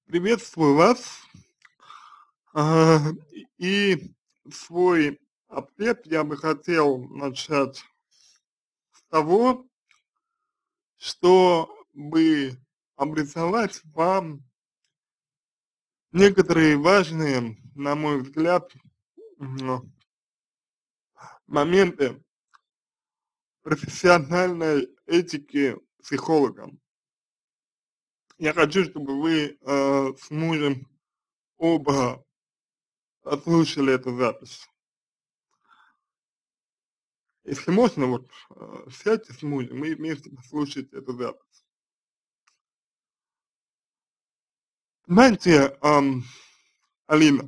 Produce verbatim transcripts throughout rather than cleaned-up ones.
Приветствую вас. А, и свой ответ я бы хотел начать с того, чтобы обрисовать вам некоторые важные, на мой взгляд, м, моменты профессиональной этики психолога. Я хочу, чтобы вы э, с мужем оба послушали эту запись. Если можно, вот э, сядьте с мужем и вместе послушайте эту запись. Знаете, ам, Алина,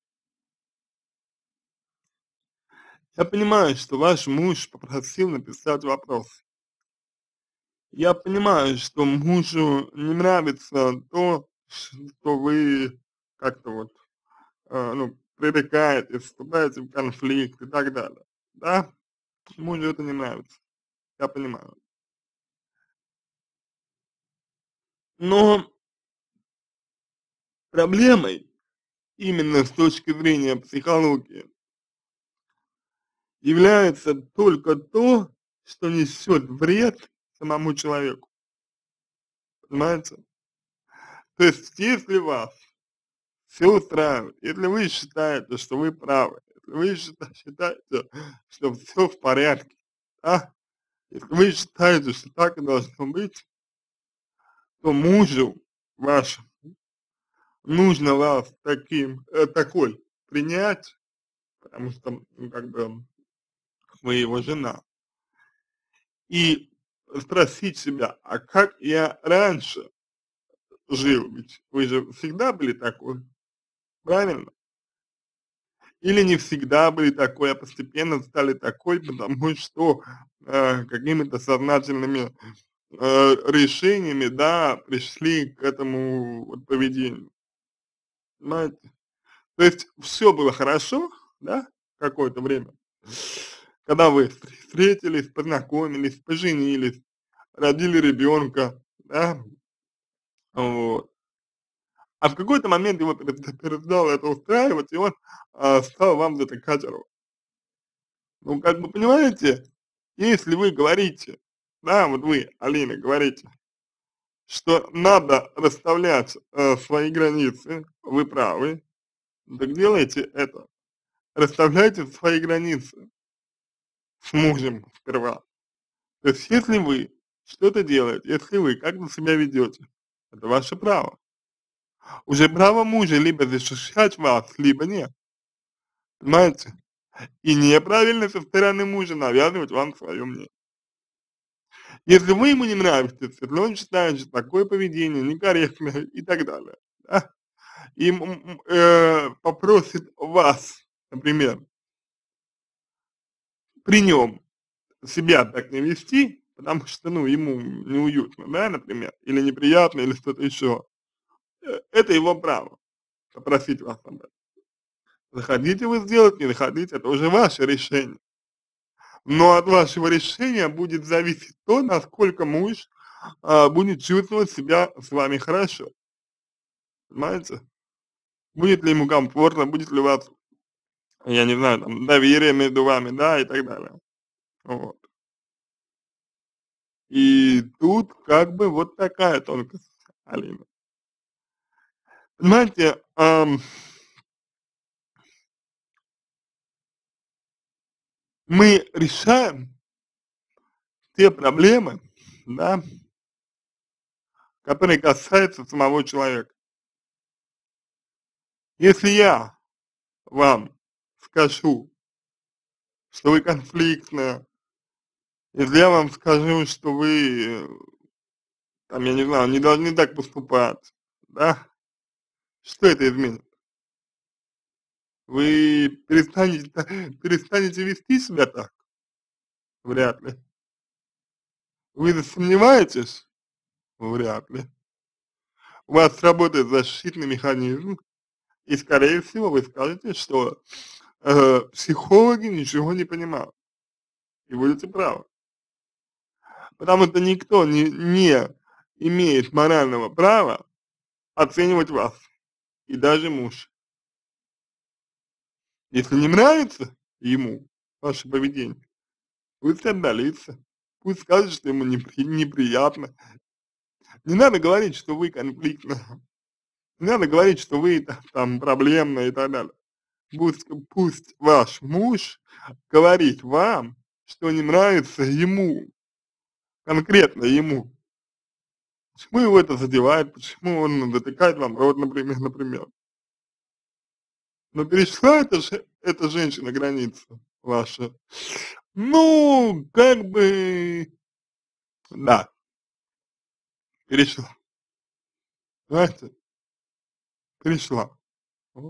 я понимаю, что ваш муж попросил написать вопрос. Я понимаю, что мужу не нравится то, что вы как-то вот, э, ну, пререкаетесь, вступаете в конфликт и так далее. Да, мужу это не нравится, я понимаю. Но проблемой именно с точки зрения психологии является только то, что несет вред самому человеку. Понимаете? То есть, если вас все устраивает, если вы считаете, что вы правы, если вы счита- считаете, что все в порядке, да, если вы считаете, что так и должно быть, то мужу вашему нужно вас таким, э, такой принять, потому что, ну, как бы, вы его жена, и спросить себя, а как я раньше жил, ведь вы же всегда были такой, правильно? Или не всегда были такой, а постепенно стали такой, потому что э, какими-то сознательными э, решениями, да, пришли к этому вот поведению, понимаете? То есть все было хорошо, да, какое-то время, когда вы встр- встретились, познакомились, поженились, родили ребенка, да, вот. А в какой-то момент его перест- перестало это устраивать, и он а, стал вам затыкать рот. Ну, как бы, понимаете, если вы говорите, да, вот вы, Алина, говорите, что надо расставлять э, свои границы, вы правы, так делайте это. Расставляйте свои границы с мужем сперва. То есть, если вы что-то делаете, если вы как-то себя ведете, это ваше право. Уже право мужа либо защищать вас, либо нет, понимаете? И неправильно со стороны мужа навязывать вам свое мнение. Если вы ему не нравитесь, если он считает, что такое поведение некорректное и так далее, да, и м м э, попросит вас, например, при нем себя так не вести, потому что, ну, ему неуютно, да, например, или неприятно, или что-то еще, э, это его право попросить вас об этом. Захотите вы сделать, не захотите, это уже ваше решение. Но от вашего решения будет зависеть то, насколько муж а, будет чувствовать себя с вами хорошо, понимаете? Будет ли ему комфортно, будет ли у вас, я не знаю, там, доверие между вами, да, и так далее. Вот. И тут как бы вот такая тонкость, Алина. Понимаете, ам, мы решаем те проблемы, да, которые касаются самого человека. Если я вам скажу, что вы конфликтная, если я вам скажу, что вы, э, там, я не знаю, не должны так поступать, да, что это изменит? Вы перестанете та перестанете вести себя так? Вряд ли. Вы засомневаетесь? Вряд ли. У вас сработает защитный механизм, и, скорее всего, вы скажете, что, э, психологи ничего не понимают, и будете правы. Потому что никто не не имеет морального права оценивать вас, и даже муж. Если не нравится ему ваше поведение, пусть отдалится, пусть скажет, что ему непри неприятно. Не надо говорить, что вы конфликтны, не надо говорить, что вы та там проблемные и так далее. Пусть пусть ваш муж говорит вам, что не нравится ему, конкретно ему. Почему его это задевает, почему он затыкает вам рот, например например. Но перешла эта же эта женщина границу вашу, ну, как бы, да, перешла. Знаете, перешла. Вот.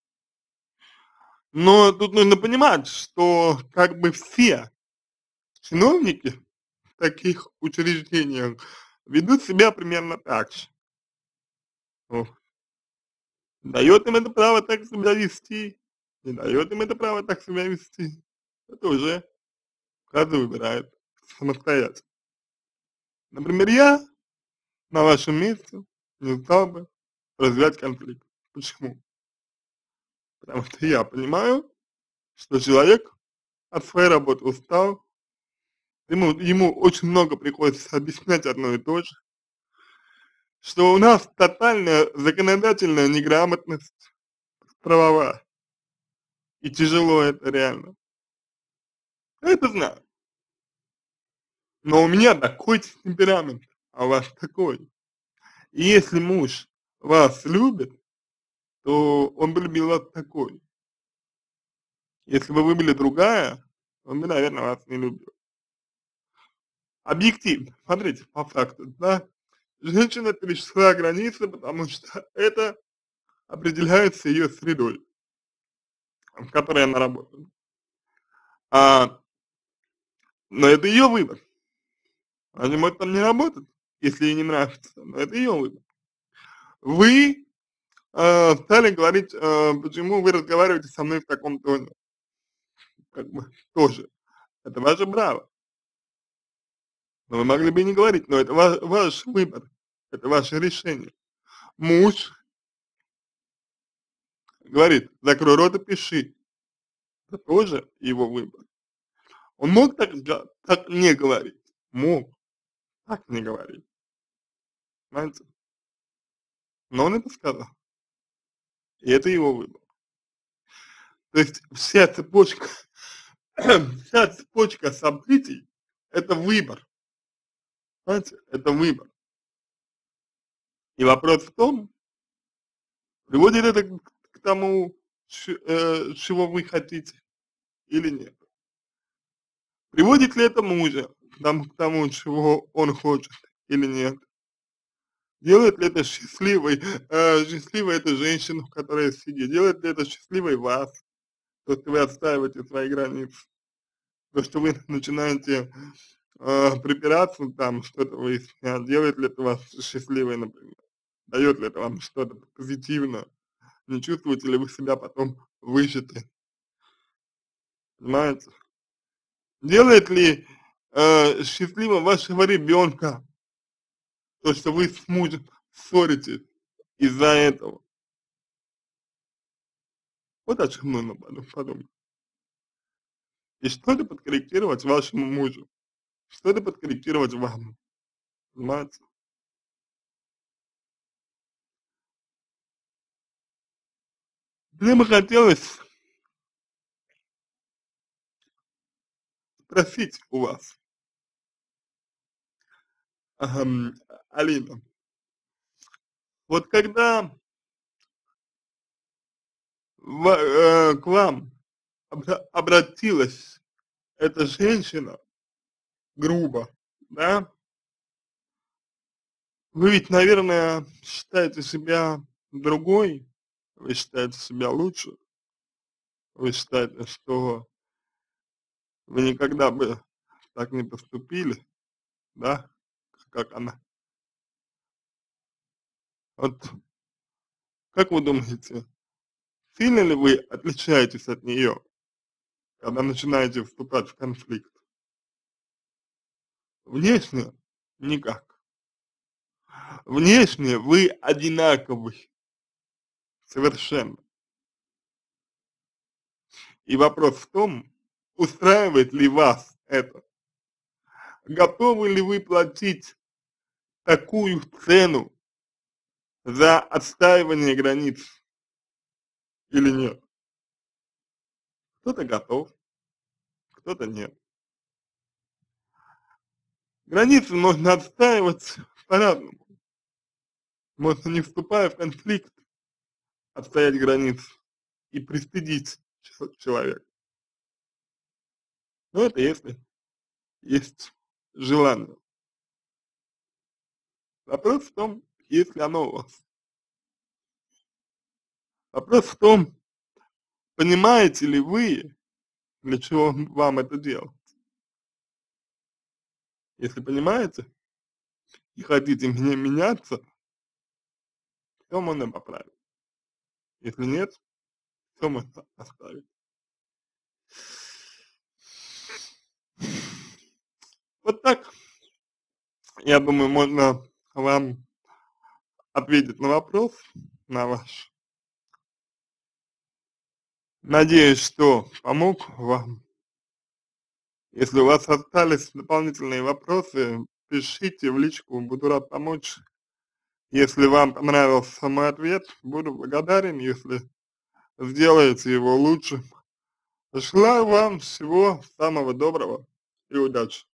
Но тут нужно понимать, что как бы все чиновники в таких учреждениях ведут себя примерно так же. Вот. Дает им это право так себя вести, не дает им это право так себя вести. Это уже каждый выбирает самостоятельно. Например, я на вашем месте не стал бы развивать конфликт. Почему? Потому что я понимаю, что человек от своей работы устал, ему ему очень много приходится объяснять одно и то же, что у нас тотальная законодательная неграмотность правовая, и тяжело это реально. Я это знаю. Но у меня такой темперамент, а у вас такой. И если муж вас любит, то он бы любил вас такой. Если бы вы были другая, он бы, наверное, вас не любил. Объективно, смотрите, по факту, да, женщина перешла границы, потому что это определяется ее средой, в которой она работает. А, но это ее выбор. Она не может там не работать, если ей не нравится, но это ее выбор. Вы э, стали говорить, э, почему вы разговариваете со мной в таком тоне. Как бы тоже. Это ваше право. Но вы могли бы и не говорить, но это ва ваш выбор, это ваше решение. Муж говорит: "Закрой рот и пиши". Это тоже его выбор. Он мог так га так не говорить? Мог так не говорить, понимаете? Но он это сказал, и это его выбор. То есть вся цепочка вся цепочка событий — это выбор, понимаете? Это выбор. И вопрос в том, приводит это к к тому, ч э, чего вы хотите или нет. Приводит ли это мужа к тому к тому, чего он хочет или нет? Делает ли это счастливой, э, счастливой эту женщину, которая сидит? Делает ли это счастливой вас, то, что вы отстаиваете свои границы? То, что вы начинаете, э, припираться там, что-то выяснять, делает ли это вас счастливой, например? Дает ли это вам что-то позитивное? Не чувствуете ли вы себя потом выжатой? Понимаете? Делает ли, э, счастливым вашего ребенка то, что вы с мужем ссоритесь из-за этого? Вот о чем нужно подум подумать. И что-то подкорректировать вашему мужу, что-то подкорректировать вам, понимаете? Мне бы хотелось спросить у вас, ам, Алина, вот когда ва э, к вам обра обратилась эта женщина грубо, да, вы ведь, наверное, считаете себя другой, вы считаете себя лучше, вы считаете, что вы никогда бы так не поступили, да, как она. Вот как вы думаете, сильно ли вы отличаетесь от нее, когда начинаете вступать в конфликт? Внешне никак. Внешне вы одинаковы совершенно. И вопрос в том, устраивает ли вас это, готовы ли вы платить такую цену за отстаивание границ или нет. Кто-то готов, кто-то нет. Границы можно отстаивать по-разному. Можно, не вступая в конфликт, отстоять границы и пристыдить человека. Но это если есть желание. Вопрос в том, есть ли оно у вас. Вопрос в том, понимаете ли вы, для чего вам это делать. Если понимаете и хотите мне меняться, все можно поправить. Если нет, все можно оставить. Вот так, я думаю, можно вам ответить на вопрос, на ваш. Надеюсь, что помог вам. Если у вас остались дополнительные вопросы, пишите в личку, буду рад помочь. Если вам понравился мой ответ, буду благодарен, если сделаете его лучше. Желаю вам всего самого доброго и удачи.